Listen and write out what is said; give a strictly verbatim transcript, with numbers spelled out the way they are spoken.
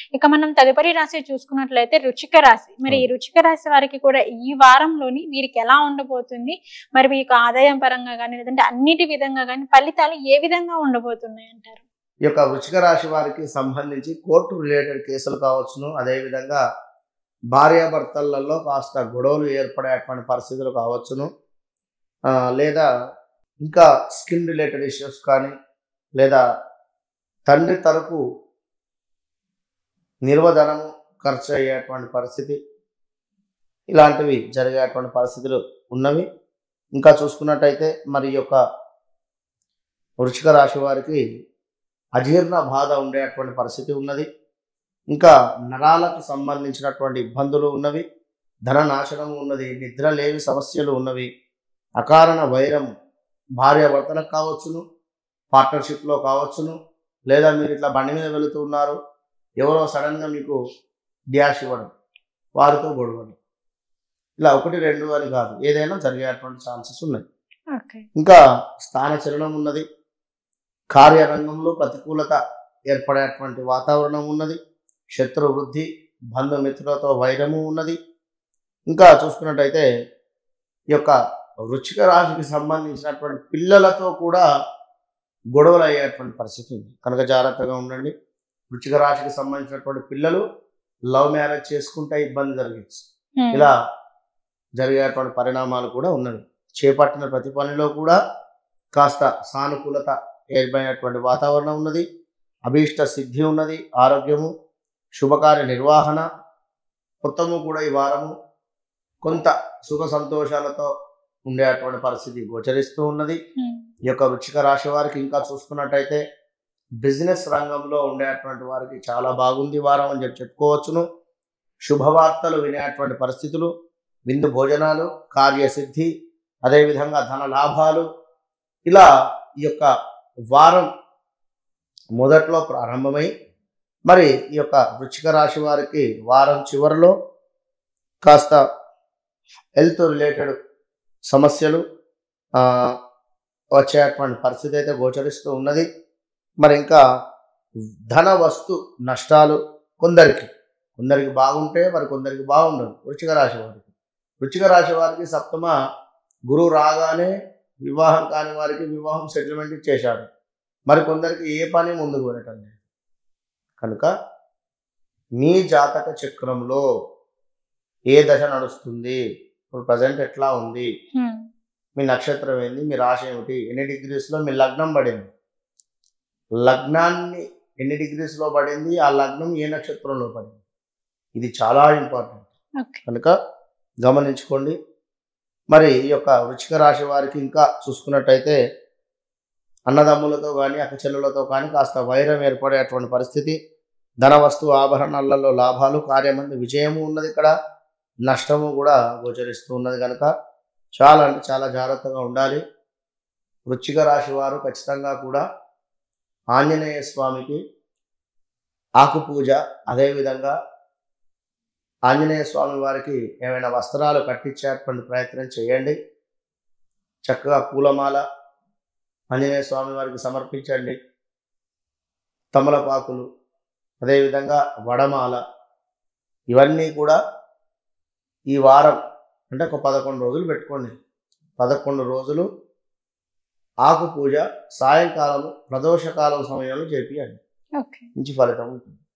ఇక మనం తదుపరి రాశి చూసుకున్నట్లయితే వృశ్చిక రాశి. మరి ఈ వృశ్చిక రాశి వారికి కూడా ఈ వారంలోని వీరికి ఎలా ఉండబోతుంది, మరి మీకు ఆదాయం పరంగా కానీ లేదంటే అన్నిటి విధంగా కానీ ఫలితాలు ఏ విధంగా ఉండబోతున్నాయి అంటారు? ఈ యొక్క వృశ్చిక రాశి వారికి సంబంధించి కోర్టు రిలేటెడ్ కేసులు కావచ్చును, అదేవిధంగా భార్యాభర్తలలో కాస్త గొడవలు ఏర్పడేటువంటి పరిస్థితులు కావచ్చును, లేదా ఇంకా స్కిన్ రిలేటెడ్ ఇష్యూస్ కానీ, లేదా తండ్రి తరపు నిర్వధనము ఖర్చు అయ్యేటువంటి పరిస్థితి, ఇలాంటివి జరిగేటువంటి పరిస్థితులు ఉన్నవి. ఇంకా చూసుకున్నట్టయితే మరి యొక్క వృశ్చిక రాశి వారికి అజీర్ణ బాధ ఉండేటువంటి పరిస్థితి ఉన్నది. ఇంకా నరాలకు సంబంధించినటువంటి ఇబ్బందులు ఉన్నవి, ధన నాశనం ఉన్నది, నిద్ర లేని సమస్యలు ఉన్నవి, అకారణ వైరం భార్యాభర్తలకు కావచ్చును, పార్ట్నర్షిప్లో కావచ్చును, లేదా మీరు ఇట్లా బండి మీద వెళుతూ ఉన్నారు, ఎవరో సడన్గా మీకు డ్యాష్ ఇవ్వడం, వారితో గొడవలు, ఇలా ఒకటి రెండు అని కాదు, ఏదైనా జరిగేటువంటి ఛాన్సెస్ ఉన్నాయి. ఇంకా స్థానచలనం ఉన్నది, కార్యరంగంలో ప్రతికూలత ఏర్పడేటువంటి వాతావరణం ఉన్నది, శత్రు వృద్ధి, బంధుమిత్రులతో వైరము ఉన్నది. ఇంకా చూసుకున్నట్టయితే ఈ యొక్క వృశ్చిక రాశికి సంబంధించినటువంటి పిల్లలతో కూడా గొడవలు అయ్యేటువంటి పరిస్థితి ఉంది కనుక జాగ్రత్తగా ఉండండి. వృశ్చిక రాశికి సంబంధించినటువంటి పిల్లలు లవ్ మ్యారేజ్ చేసుకుంటే ఇబ్బంది జరగచ్చు, ఇలా జరిగేటువంటి పరిణామాలు కూడా ఉన్నవి. చేపట్టిన ప్రతి పనిలో కూడా కాస్త సానుకూలత ఏర్పడినటువంటి వాతావరణం ఉన్నది, అభీష్ట సిద్ధి ఉన్నది, ఆరోగ్యము, శుభకార్య నిర్వహణ మొత్తము కూడా ఈ వారము కొంత సుఖ సంతోషాలతో ఉండేటువంటి పరిస్థితి గోచరిస్తూ ఉన్నది. ఈ యొక్క వృశ్చిక రాశి వారికి ఇంకా చూసుకున్నట్టయితే బిజినెస్ రంగంలో ఉండేటువంటి వారికి చాలా బాగుంది వారం అని చెప్పి చెప్పుకోవచ్చును. శుభవార్తలు వినేటువంటి పరిస్థితులు, విందు భోజనాలు, కార్యసిద్ధి, అదేవిధంగా ధన లాభాలు, ఇలా ఈ యొక్క వారం మొదట్లో ప్రారంభమై మరి ఈ యొక్క వృశ్చిక రాశి వారికి వారం చివరిలో కాస్త హెల్త్ రిలేటెడ్ సమస్యలు వచ్చేటువంటి పరిస్థితి అయితే గోచరిస్తూ ఉన్నది. మరి ఇంకా ధన వస్తు నష్టాలు కొందరికి కొందరికి బాగుంటే మరి కొందరికి బాగుండదు. వృశ్చిక రాశి వారికి వృశ్చిక రాశి వారికి సప్తమ గురువు రాగానే వివాహం కాని వారికి వివాహం సెటిల్మెంట్ ఇచ్చేశాడు, మరి కొందరికి ఏ పని ముందుకు వెళ్ళటం లేదు. కనుక మీ జాతక చక్రంలో ఏ దశ నడుస్తుంది, ఇప్పుడు ప్రజెంట్ ఎట్లా ఉంది, మీ నక్షత్రం ఏంది, మీ రాశి ఏమిటి, ఎన్ని డిగ్రీస్లో మీ లగ్నం పడింది, లగ్నాన్ని ఎన్ని డిగ్రీస్లో పడింది, ఆ లగ్నం ఏ నక్షత్రంలో పడింది, ఇది చాలా ఇంపార్టెంట్ కనుక గమనించుకోండి. మరి ఈ యొక్క వృశ్చిక రాశి వారికి ఇంకా చూసుకున్నట్టయితే అన్నదమ్ములతో కానీ అక్కచెల్లెలతో కానీ కాస్త వైరం ఏర్పడేటువంటి పరిస్థితి, ధన వస్తు ఆభరణాలలో లాభాలు, కార్యమంది విజయము ఉన్నది, ఇక్కడ నష్టము కూడా గోచరిస్తూ ఉన్నది కనుక చాలా అంటే చాలా జాగ్రత్తగా ఉండాలి. వృశ్చిక రాశి వారు ఖచ్చితంగా కూడా ఆంజనేయ స్వామికి ఆకు పూజ, అదేవిధంగా ఆంజనేయ స్వామి వారికి ఏమైనా వస్త్రాలు కట్టించేటువంటి ప్రయత్నం చేయండి. చక్కగా పూలమాల ఆంజనేయ స్వామి వారికి సమర్పించండి, తమలపాకులు, అదేవిధంగా వడమాల, ఇవన్నీ కూడా ఈ వారం అంటే ఒక పదకొండు రోజులు పెట్టుకోండి. పదకొండు రోజులు ఆకు పూజ సాయంకాలం ప్రదోషకాలం సమయంలో చేపియండి, మంచి ఫలితం ఉంటుంది.